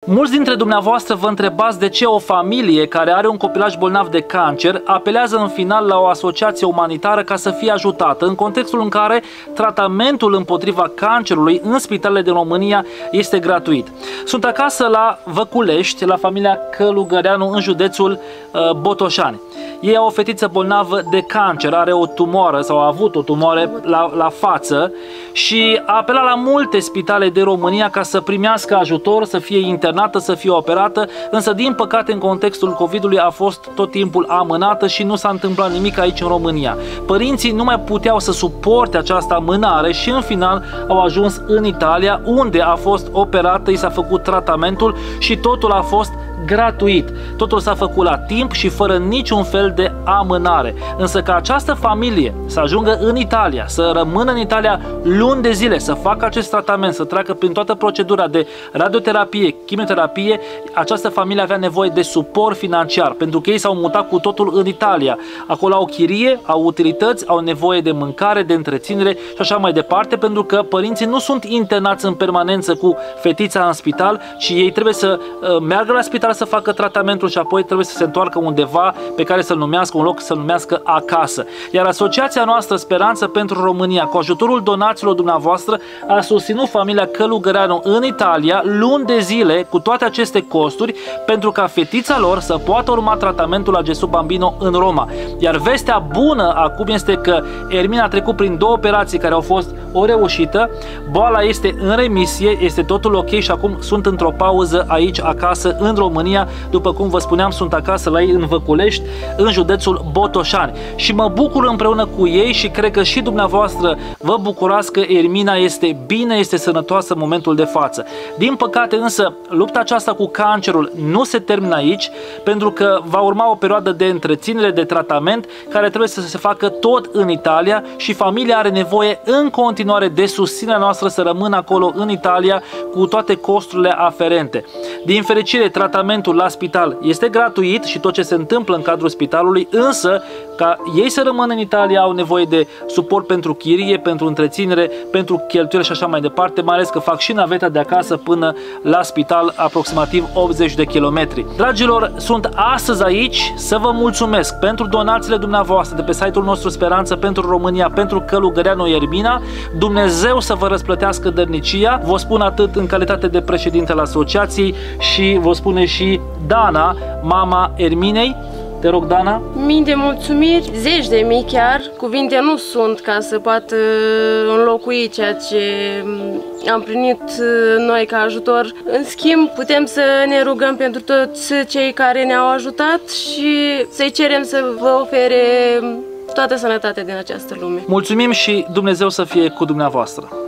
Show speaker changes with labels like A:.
A: Mulți dintre dumneavoastră vă întrebați de ce o familie care are un copilaj bolnav de cancer apelează în final la o asociație umanitară ca să fie ajutată, în contextul în care tratamentul împotriva cancerului în spitalele din România este gratuit. Sunt acasă la Văculești, la familia Călugăreanu, în județul Botoșani. Ei au o fetiță bolnavă de cancer, are o tumoară sau a avut o tumoare la față și a apelat la multe spitale de România ca să primească ajutor, să fie internată, să fie operată, însă din păcate în contextul COVID-ului a fost tot timpul amânată și nu s-a întâmplat nimic aici în România. Părinții nu mai puteau să suporte această amânare și în final au ajuns în Italia, unde a fost operată, i s-a făcut tratamentul și totul a fost gratuit. Totul s-a făcut la timp și fără niciun fel de amânare. Însă ca această familie să ajungă în Italia, să rămână în Italia luni de zile, să facă acest tratament, să treacă prin toată procedura de radioterapie, chimioterapie, această familie avea nevoie de suport financiar, pentru că ei s-au mutat cu totul în Italia. Acolo au chirie, au utilități, au nevoie de mâncare, de întreținere și așa mai departe, pentru că părinții nu sunt internați în permanență cu fetița în spital, ci ei trebuie să meargă la spital să facă tratamentul și apoi trebuie să se întoarcă undeva pe care să-l numească, un loc să-l numească acasă. Iar asociația noastră Speranță pentru România, cu ajutorul donațiilor dumneavoastră, a susținut familia Călugăreanu în Italia luni de zile cu toate aceste costuri pentru ca fetița lor să poată urma tratamentul la Gesù Bambino în Roma. Iar vestea bună acum este că Ermina a trecut prin 2 operații care au fost o reușită, boala este în remisie, este totul ok și acum sunt într-o pauză aici acasă în România. După cum vă spuneam, sunt acasă la ei în Văculești, în județul Botoșani. Și mă bucur împreună cu ei și cred că și dumneavoastră vă bucurați că Ermina este bine, este sănătoasă în momentul de față. Din păcate însă, lupta aceasta cu cancerul nu se termină aici, pentru că va urma o perioadă de întreținere, de tratament, care trebuie să se facă tot în Italia și familia are nevoie în continuare de susținerea noastră să rămână acolo în Italia cu toate costurile aferente. Din fericire, tratamentul la spital este gratuit și tot ce se întâmplă în cadrul spitalului, însă ca ei să rămână în Italia au nevoie de suport pentru chirie, pentru întreținere, pentru cheltuieli și așa mai departe, mai ales că fac și naveta de acasă până la spital, aproximativ 80 de kilometri. Dragilor, sunt astăzi aici să vă mulțumesc pentru donațiile dumneavoastră de pe site-ul nostru Speranță pentru România, pentru Călugăreanu Ermina. Dumnezeu să vă răsplătească dărnicia. Vă spun atât în calitate de președinte al asociației și vă spune și Dana, mama Erminei. Te rog, Dana.
B: Mii de mulțumiri, zeci de mii chiar. Cuvinte nu sunt ca să poată înlocui ceea ce am primit noi ca ajutor. În schimb, putem să ne rugăm pentru toți cei care ne-au ajutat și să-i cerem să vă ofere toată sănătatea din această lume.
A: Mulțumim și Dumnezeu să fie cu dumneavoastră.